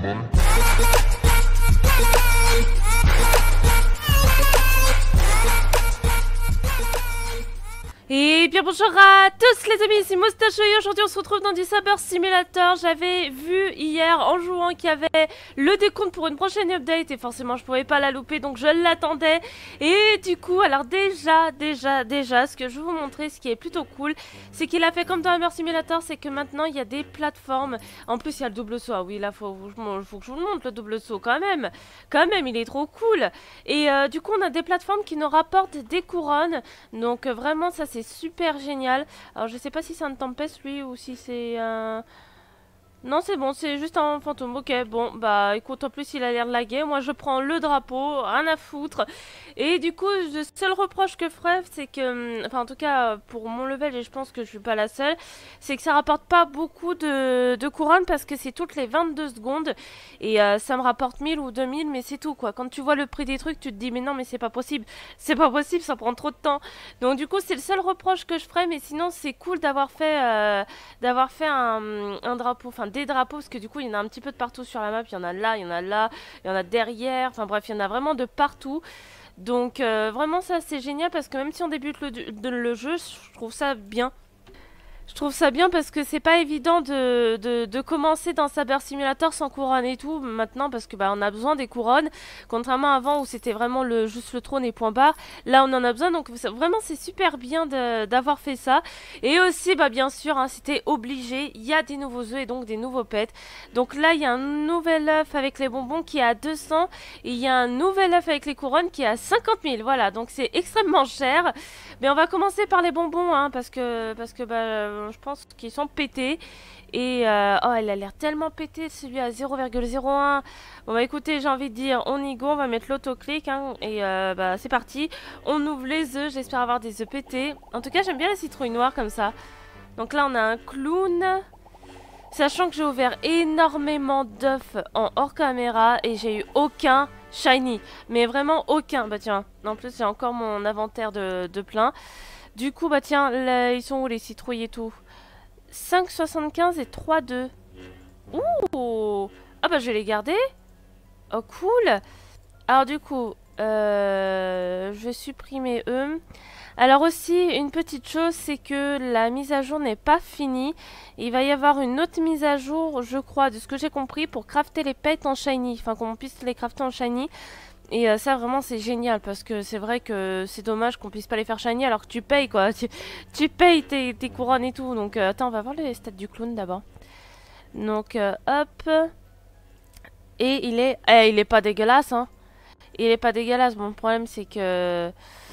Et bien bonjour à tous les amis, c'est Moustacho et aujourd'hui on se retrouve dans du Saber Simulator. J'avais vu hier en jouant qu'il y avait le décompte pour une prochaine update et forcément je pouvais pas la louper donc je l'attendais. Et du coup, alors déjà, ce que je vais vous montrer, ce qui est plutôt cool, c'est qu'il a fait comme dans Saber Simulator, c'est que maintenant il y a des plateformes. En plus il y a le double saut, ah oui là faut que je vous le montre le double saut quand même il est trop cool. Et du coup on a des plateformes qui nous rapportent des couronnes, donc vraiment ça c'est super génial. Alors je sais pas si c'est un Tempest lui ou si c'est un... Non c'est bon, c'est juste un fantôme. Ok, bon bah écoute, en plus il a l'air lagué. Moi je prends le drapeau, rien à foutre. Et du coup le seul reproche que je ferais, c'est que, enfin en tout cas pour mon level, et je pense que je suis pas la seule, c'est que ça rapporte pas beaucoup de couronnes parce que c'est toutes les 22 secondes. Et ça me rapporte 1000 ou 2000, mais c'est tout quoi. Quand tu vois le prix des trucs, tu te dis mais non mais c'est pas possible. C'est pas possible, ça prend trop de temps. Donc du coup c'est le seul reproche que je ferais, mais sinon c'est cool d'avoir fait un drapeau, enfin des drapeaux, parce que du coup il y en a un petit peu de partout sur la map, il y en a là, il y en a là, il y en a derrière, enfin bref il y en a vraiment de partout. Donc vraiment ça c'est génial parce que même si on débute le jeu, je trouve ça bien. Je trouve ça bien parce que c'est pas évident de commencer dans Saber Simulator sans couronne et tout maintenant parce que bah on a besoin des couronnes, contrairement à avant où c'était vraiment juste le trône et point barre. Là on en a besoin, donc vraiment c'est super bien d'avoir fait ça. Et aussi bah bien sûr hein, c'était obligé, il y a des nouveaux œufs et donc des nouveaux pets. Donc là il y a un nouvel œuf avec les bonbons qui est à 200 et il y a un nouvel œuf avec les couronnes qui est à 50 000. Voilà, donc c'est extrêmement cher. Mais on va commencer par les bonbons hein, parce que bah je pense qu'ils sont pétés. Et oh, elle a l'air tellement pété, celui à 0,01. Bon bah écoutez, j'ai envie de dire, on y go, on va mettre l'autoclic hein, et bah c'est parti. On ouvre les œufs, j'espère avoir des œufs pétés. En tout cas, j'aime bien la citrouille noire comme ça. Donc là, on a un clown. Sachant que j'ai ouvert énormément d'œufs en hors caméra et j'ai eu aucun shiny. Mais vraiment aucun. Bah tiens, en plus j'ai encore mon inventaire de plein. Du coup, bah tiens, là, ils sont où les citrouilles et tout? 5,75 et 3,2. Ouh! Ah bah je vais les garder. Oh cool! Alors du coup, je vais supprimer eux. Alors aussi, une petite chose, c'est que la mise à jour n'est pas finie. Il va y avoir une autre mise à jour, je crois, de ce que j'ai compris, pour crafter les pets en shiny. Enfin, qu'on puisse les crafter en shiny. Et ça vraiment c'est génial parce que c'est vrai que c'est dommage qu'on puisse pas les faire shiny alors que tu payes quoi. Tu payes tes couronnes et tout. Donc attends, on va voir les stats du clown d'abord. Donc hop. Et il est pas dégueulasse hein. Il est pas dégueulasse. Bon le problème c'est que...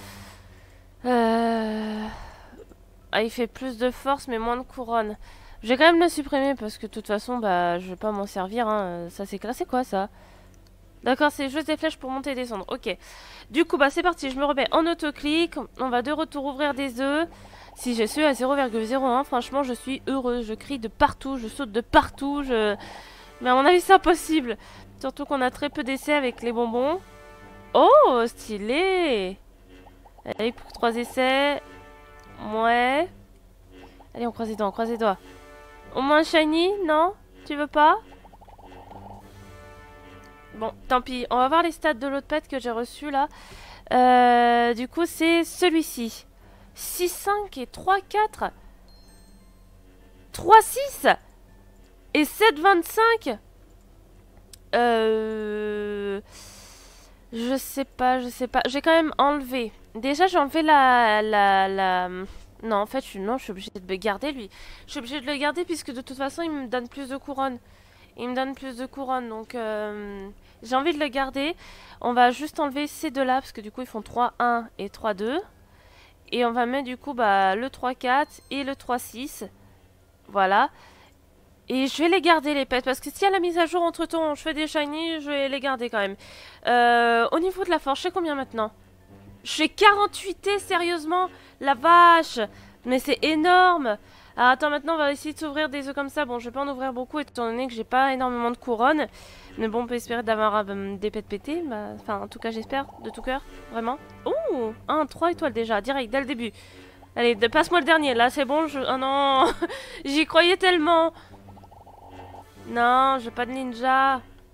Ah, il fait plus de force mais moins de couronne. Je vais quand même le supprimer parce que de toute façon bah je vais pas m'en servir hein. Ça c'est classé quoi ça? D'accord, c'est juste des flèches pour monter et descendre. Ok. Du coup, bah c'est parti. Je me remets en autoclic. On va de retour ouvrir des œufs. Si j'ai su à 0,01, franchement, je suis heureuse. Je crie de partout. Je saute de partout. Mais à mon avis, c'est impossible. Surtout qu'on a très peu d'essais avec les bonbons. Oh, stylé. Allez, pour 3 essais. Ouais. Allez, on croise les doigts, on croise les doigts. Au moins shiny, non? Tu veux pas? Bon, tant pis. On va voir les stats de l'autre pet que j'ai reçu là. Du coup, c'est celui-ci. 6,5 et 3,4. 3,6 et 7,25. Je sais pas. J'ai quand même enlevé. Déjà, j'ai enlevé la... Non, en fait, je suis obligée de le garder, lui. Je suis obligée de le garder puisque de toute façon, il me donne plus de couronne. Donc j'ai envie de le garder. On va juste enlever ces deux-là, parce que du coup, ils font 3,1 et 3,2. Et on va mettre du coup bah, le 3,4 et le 3,6. Voilà. Et je vais les garder, les pets, parce que s'il y a la mise à jour entre-temps, je fais des shiny, je vais les garder quand même. Au niveau de la force, je sais combien maintenant? Je fais 48T, sérieusement? La vache! Mais c'est énorme! Alors attends, maintenant on va essayer de s'ouvrir des œufs comme ça. Bon, je vais pas en ouvrir beaucoup étant donné que j'ai pas énormément de couronne. Mais bon, on peut espérer d'avoir des pets pétés. Bah, enfin, en tout cas, j'espère, de tout cœur, vraiment. Oh, 3 étoiles déjà, direct, dès le début. Allez, passe-moi le dernier, là, c'est bon. Oh non, j'y croyais tellement. Non, j'ai pas de ninja.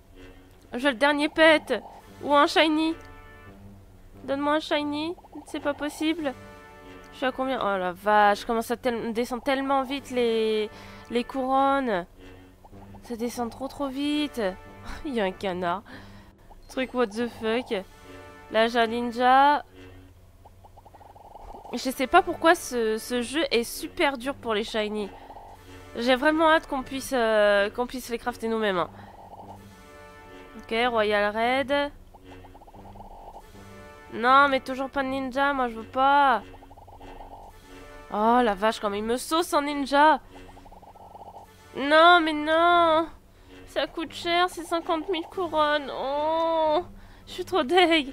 Je veux le dernier pet. Ou un shiny. Donne-moi un shiny. C'est pas possible. Je suis à combien? Oh la vache, comment ça descend tellement vite les couronnes. Ça descend trop vite. Il y a un canard. Truc what the fuck. Là j'ai un ninja. Je sais pas pourquoi ce jeu est super dur pour les shiny. J'ai vraiment hâte qu'on puisse les crafter nous-mêmes. Hein. Ok, Royal Raid. Non, mais toujours pas de ninja, moi je veux pas. Oh la vache, comme il me sauce en ninja. Non, mais non. Ça coûte cher, c'est 50 000 couronnes. Oh, je suis trop deg.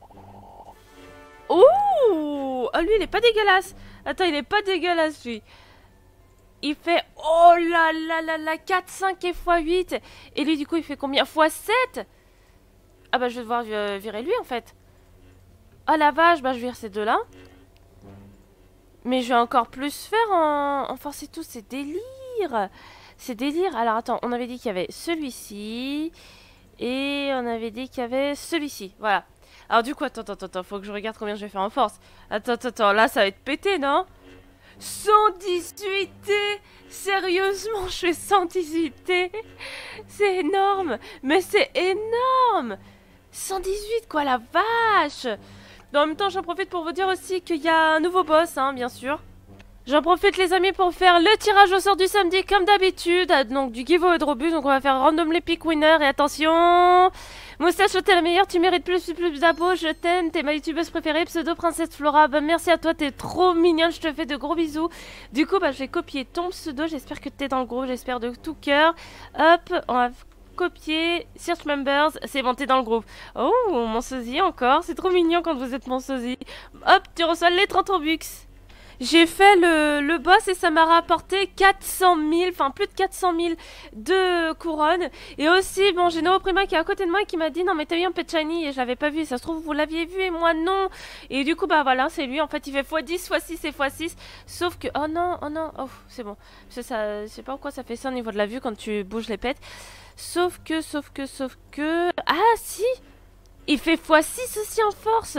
Oh, lui, il est pas dégueulasse. Attends, il est pas dégueulasse, lui. Il fait, oh là là là là, 4, 5 et x8. Et lui, du coup, il fait combien? x7? Ah bah, je vais devoir virer lui, en fait. Ah la vache, bah, je vire ces deux-là. Mais je vais encore plus faire en force et tout, c'est délire. C'est délire. Alors, attends, on avait dit qu'il y avait celui-ci. Et on avait dit qu'il y avait celui-ci. Voilà. Alors, du coup, attends, faut que je regarde combien je vais faire en force. Attends, là, ça va être pété, non? 118 T. Sérieusement, je fais 118 T. C'est énorme. Mais c'est énorme. 118, quoi, la vache. Mais en même temps, j'en profite pour vous dire aussi qu'il y a un nouveau boss, hein, bien sûr. J'en profite, les amis, pour faire le tirage au sort du samedi, comme d'habitude. Donc, du giveaway de Robux. Donc, on va faire random les pick winner. Et attention, Moustache, t'es la meilleure. Tu mérites plus d'abos. Je t'aime. T'es ma youtubeuse préférée. Pseudo Princesse Flora. Bah, merci à toi. T'es trop mignonne. Je te fais de gros bisous. Du coup, bah, je vais copier ton pseudo. J'espère que t'es dans le groupe. J'espère de tout cœur. Hop, on va copier. Search members. C'est bon, t'es dans le groupe. Oh, mon sosie encore. C'est trop mignon quand vous êtes mon sosie. Hop, tu reçois les 30 Robux. J'ai fait le boss et ça m'a rapporté 400 000, enfin plus de 400 000 de couronnes. Et aussi, bon, j'ai Nooprima qui est à côté de moi et qui m'a dit non mais t'as eu un pet shiny et je l'avais pas vu. Ça se trouve vous l'aviez vu et moi non. Et du coup bah voilà, c'est lui. En fait il fait x10, x6 et x6. Sauf que, oh non, oh c'est bon. Parce que ça, je sais pas pourquoi ça fait ça au niveau de la vue quand tu bouges les pets. Sauf que... Ah si, il fait x6 aussi en force.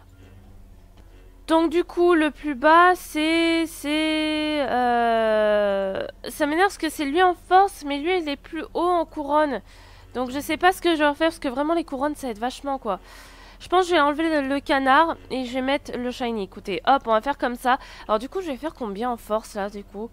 Donc du coup, le plus bas, ça m'énerve parce que c'est lui en force, mais lui, il est plus haut en couronne. Donc je sais pas ce que je vais refaire, parce que vraiment, les couronnes, ça aide vachement, quoi. Je pense que je vais enlever le canard et je vais mettre le shiny. Écoutez, hop, on va faire comme ça. Alors du coup, je vais faire combien en force, là, du coup?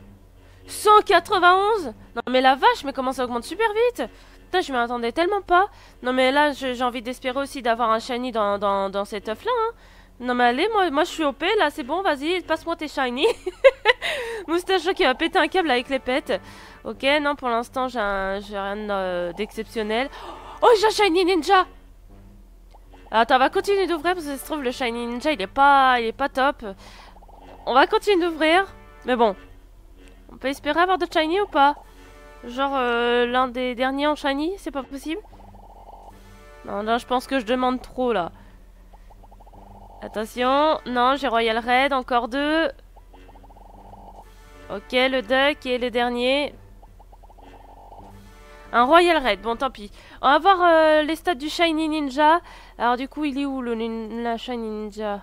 191? Non mais la vache, mais comment ça augmente super vite? Putain, je m'y attendais tellement pas. Non mais là, j'ai envie d'espérer aussi d'avoir un shiny dans cette œuf-là, hein. Non mais allez, moi je suis OP, là c'est bon, vas-y, passe-moi tes shiny. Moustache qui va péter un câble avec les pets. Ok, non pour l'instant j'ai rien d'exceptionnel. Oh, j'ai un shiny ninja. Attends, on va continuer d'ouvrir parce que ça se trouve le shiny ninja il est pas top. On va continuer d'ouvrir. Mais bon, on peut espérer avoir de shiny ou pas? Genre l'un des derniers en shiny, c'est pas possible? Non, là je pense que je demande trop là. Attention, non, j'ai Royal Raid, encore 2. Ok, le duck et le dernier. Un Royal Raid, bon tant pis. On va voir les stats du Shiny Ninja. Alors du coup, il est où la Shiny Ninja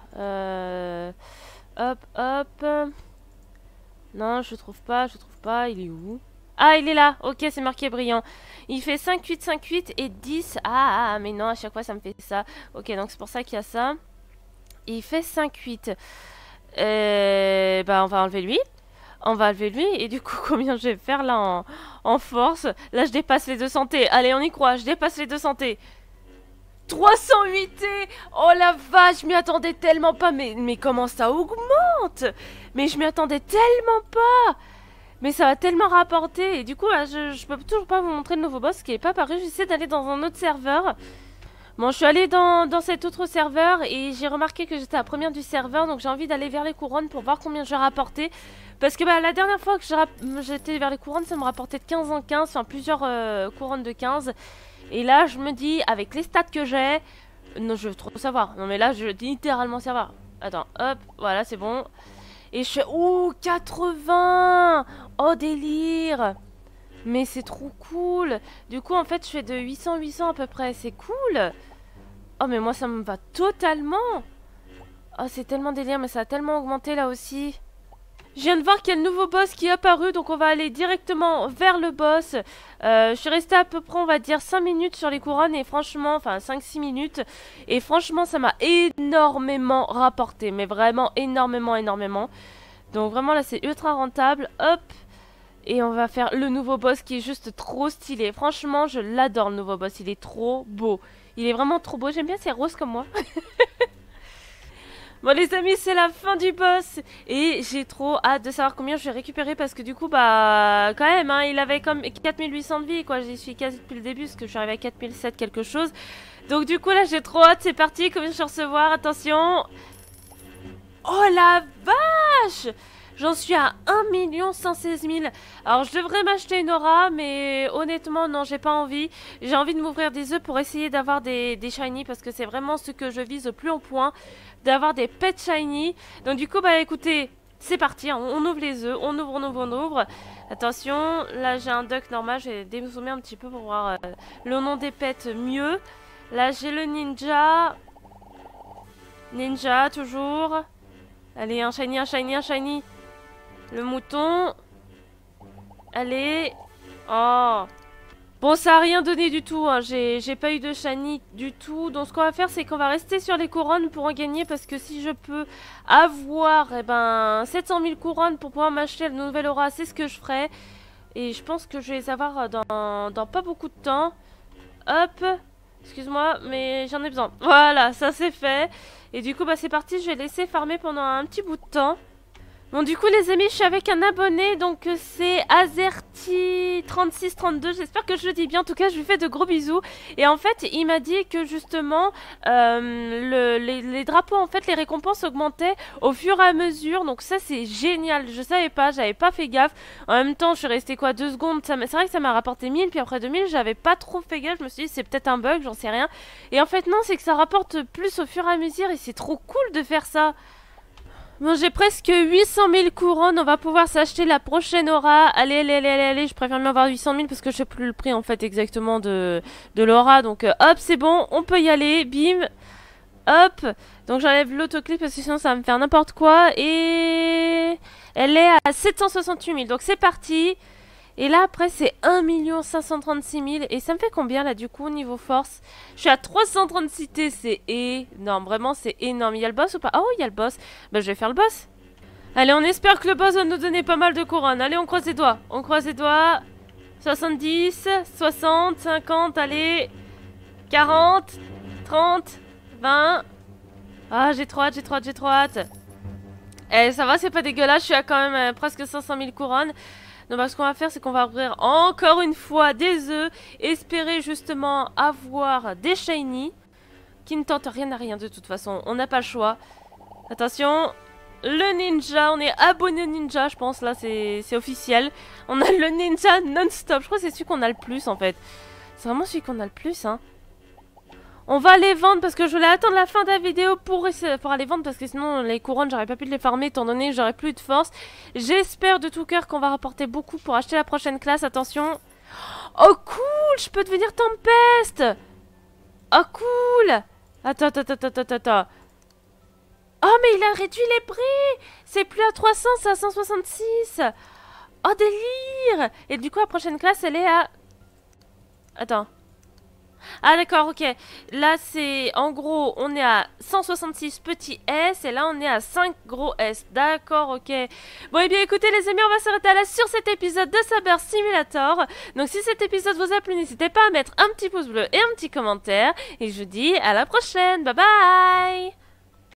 Hop. Non, je trouve pas, il est où? Ah, il est là, ok, c'est marqué brillant. Il fait 5-8, 5-8 et 10. Ah, mais non, à chaque fois ça me fait ça. Ok, donc c'est pour ça qu'il y a ça. Il fait 5-8. Bah, on va enlever lui. Et du coup, combien je vais faire là en force? Là, je dépasse les 200 T. Allez, on y croit, je dépasse les 200 T. 308 T. Oh la vache, je m'y attendais tellement pas. Mais comment ça augmente? Mais je m'y attendais tellement pas. Mais ça va tellement rapporter. Et du coup, là, je peux toujours pas vous montrer le nouveau boss qui est pas paru. J'essaie d'aller dans un autre serveur. Bon, je suis allée dans cet autre serveur et j'ai remarqué que j'étais la première du serveur, donc j'ai envie d'aller vers les couronnes pour voir combien je vais rapporter. Parce que bah, la dernière fois que j'étais vers les couronnes, ça me rapportait de 15 en 15, enfin plusieurs couronnes de 15. Et là, je me dis, avec les stats que j'ai... Non, je veux trop savoir. Non, mais là, je veux littéralement savoir. Attends, hop, voilà, c'est bon. Et je fais... Ouh, 80! Oh, délire! Mais c'est trop cool. Du coup, en fait, je fais de 800 à peu près. C'est cool. Oh, mais moi, ça me va totalement. Oh, c'est tellement délire, mais ça a tellement augmenté là aussi. Je viens de voir qu'il y a le nouveau boss qui est apparu, donc on va aller directement vers le boss. Je suis restée à peu près, on va dire, 5 minutes sur les couronnes, et franchement, enfin 5-6 minutes, et franchement, ça m'a énormément rapporté, mais vraiment énormément. Donc vraiment, là, c'est ultra rentable. Hop, et on va faire le nouveau boss qui est juste trop stylé. Franchement, je l'adore, le nouveau boss, il est trop beau. Il est vraiment trop beau, j'aime bien, c'est rose comme moi. Bon les amis, c'est la fin du boss et j'ai trop hâte de savoir combien je vais récupérer parce que du coup bah quand même hein, il avait comme 4800 de vie quoi, j'y suis quasi depuis le début parce que je suis arrivée à 4007 quelque chose. Donc du coup là j'ai trop hâte, c'est parti, combien je vais recevoir, attention. Oh la vache! J'en suis à 1 116 000. Alors je devrais m'acheter une aura, mais honnêtement non, j'ai pas envie. J'ai envie de m'ouvrir des œufs pour essayer d'avoir des shiny parce que c'est vraiment ce que je vise au plus haut point, d'avoir des pets shiny. Donc du coup bah écoutez, c'est parti, hein, on ouvre les œufs, on ouvre. Attention, là j'ai un duck normal, je vais dézoomer un petit peu pour voir le nom des pets mieux. Là j'ai le ninja. Ninja toujours. Allez, un shiny. Le mouton. Allez. Oh. Bon, ça a rien donné du tout. Hein. J'ai pas eu de shiny du tout. Donc, ce qu'on va faire, c'est qu'on va rester sur les couronnes pour en gagner. Parce que si je peux avoir 700 000 couronnes pour pouvoir m'acheter le nouvel aura, c'est ce que je ferai. Et je pense que je vais les avoir dans pas beaucoup de temps. Hop. Excuse-moi, mais j'en ai besoin. Voilà, ça c'est fait. Et du coup, bah c'est parti. Je vais laisser farmer pendant un petit bout de temps. Bon du coup les amis, je suis avec un abonné, donc c'est Azerty3632, j'espère que je le dis bien, en tout cas je lui fais de gros bisous. Et en fait il m'a dit que justement les drapeaux, en fait les récompenses augmentaient au fur et à mesure, donc ça c'est génial, je savais pas, j'avais pas fait gaffe. En même temps je suis restée quoi 2 secondes, c'est vrai que ça m'a rapporté 1000, puis après 2000 j'avais pas trop fait gaffe, je me suis dit c'est peut-être un bug, j'en sais rien. Et en fait non, c'est que ça rapporte plus au fur et à mesure et c'est trop cool de faire ça. Bon, j'ai presque 800 000 couronnes, on va pouvoir s'acheter la prochaine aura. Allez, je préfère mieux avoir 800 000 parce que je sais plus le prix en fait exactement de l'aura. Donc hop, c'est bon, on peut y aller, bim, hop. Donc j'enlève l'autoclip parce que sinon ça va me faire n'importe quoi. Et elle est à 768 000, donc c'est parti. Et là après c'est 1 536 000. Et ça me fait combien là du coup au niveau force? Je suis à 336 T, c'est énorme. Vraiment c'est énorme. Il y a le boss ou pas? Oh il y a le boss. Bah je vais faire le boss. Allez, on espère que le boss va nous donner pas mal de couronnes. Allez, on croise les doigts. 70, 60, 50, allez. 40, 30, 20. Ah j'ai trop hâte. Eh ça va, c'est pas dégueulasse. Je suis à quand même presque 500 000 couronnes. Donc bah, ce qu'on va faire, c'est qu'on va ouvrir encore une fois des œufs, espérer justement avoir des shiny, qui ne tentent rien à rien de toute façon, on n'a pas le choix. Attention, le ninja, on est abonné ninja, je pense, là c'est officiel. On a le ninja non-stop, je crois que c'est celui qu'on a le plus en fait. C'est vraiment celui qu'on a le plus, hein. On va les vendre parce que je voulais attendre la fin de la vidéo pour aller vendre parce que sinon les couronnes j'aurais pas pu les farmer étant donné que j'aurais plus de force. J'espère de tout cœur qu'on va rapporter beaucoup pour acheter la prochaine classe. Attention. Oh cool, je peux devenir tempeste. Oh cool. Attends. Oh mais il a réduit les prix. C'est plus à 300, c'est à 166. Oh délire. Et du coup la prochaine classe elle est à... Attends. Ah d'accord, ok. Là c'est en gros on est à 166 petits S et là on est à 5 gros S. D'accord, ok. Bon et bien écoutez les amis, on va s'arrêter là sur cet épisode de Saber Simulator. Donc si cet épisode vous a plu, n'hésitez pas à mettre un petit pouce bleu et un petit commentaire. Et je vous dis à la prochaine, bye bye.